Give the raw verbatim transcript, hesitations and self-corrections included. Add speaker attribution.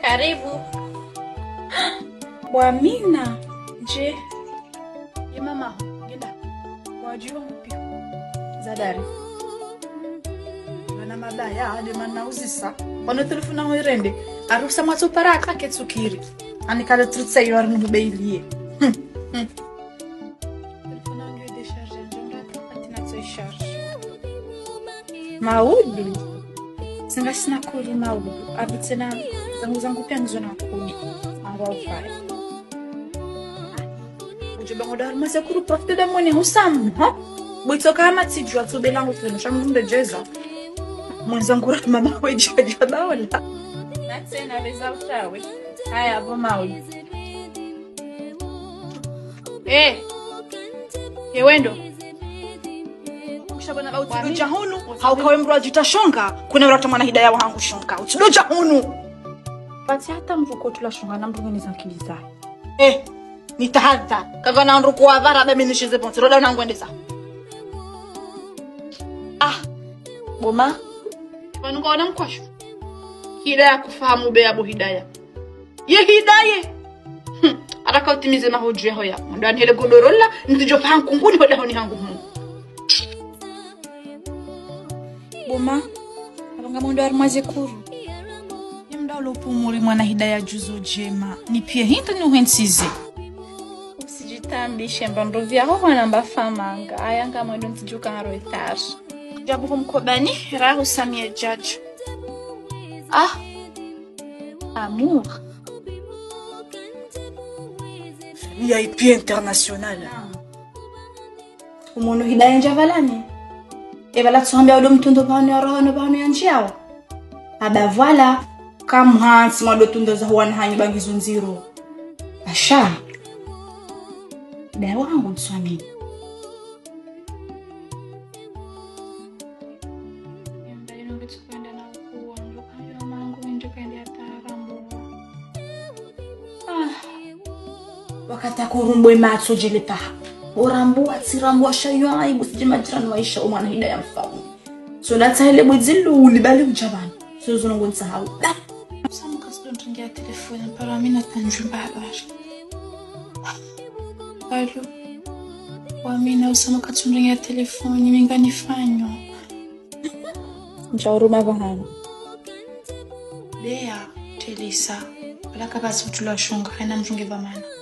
Speaker 1: Karibu.
Speaker 2: Wamina. Je.
Speaker 1: Ye mama, genda.
Speaker 2: Wajua mpi.
Speaker 1: Zadari.
Speaker 2: Mana mabaya hadi manauzisa. Wana telefona hoirende. Arusa matso paraka ketsukiri. Anikala trutsa yo arnu beilie. Telefona ngi décharger njonda atina tso charge. Maudu. Singa sina kuri maudu. Abitsena zangu zangu pia ngizona kuni. Angwa ufai. Ujeba ngodar mase kuru profite de moni husam, ha? Buitoka ama tijua tubela nguteno shamunda jeza. Mwenzangu ra mama weje jadaola.
Speaker 1: Natsena result yawe. Haya abo maudi. Eh. Yewendo.
Speaker 2: Ushabona ba utidoja hunu haukawe mrwa jitashonga kuna watu mwana hidaya wangu shonga utidoja hunu bati hata mvuko tulashonga na mtu ngene zankiliza eh nitahadha kaga na nruko wa vara ba minishize ponti roda unangwendesa ah boma
Speaker 1: Wanunga wana mkwashu. Hidaya kufahamu be abo hidaya. Ye hidaye. Araka utimize mahoju yaho ya. Ndani hele godorola ndijo fahamu kunguni hoda honi hangu mungu.
Speaker 2: Boma abanga mundu armaze kuru yemda ulopumuri mwana hidaya juzo jema ni pia hinta ni uhensize
Speaker 1: Usijitambishe mbando vyaho wana mbafamanga. Ayanga mwendo mtijuka ngaro etaji.
Speaker 2: jabu mkobani rahu samia judge
Speaker 1: Ah. Amour.
Speaker 2: V I P international umuntu hidaya njavalani evala tsombe ulo mtundo pano ya roho no pano ya njiawa aba voila kam hans mado tundo za wan hanyi bangizo nziro asha dawa wangu tswami wakati kurumbo imatso jele paha orambo atsirambo ashayo aibu sijimajirani waisha umwana hidaya mfamu so natsaile bwizilu ulibali ujabana so zonongo nsahau
Speaker 1: Samu kasdo ntingia telefoni para mina tanjumba habari. Alo. Wamina usama katunringia telefoni minga nifanyo.
Speaker 2: njauruma bahana
Speaker 1: Lea telisa. Balaka basi utula shonga haina mjunge bamana.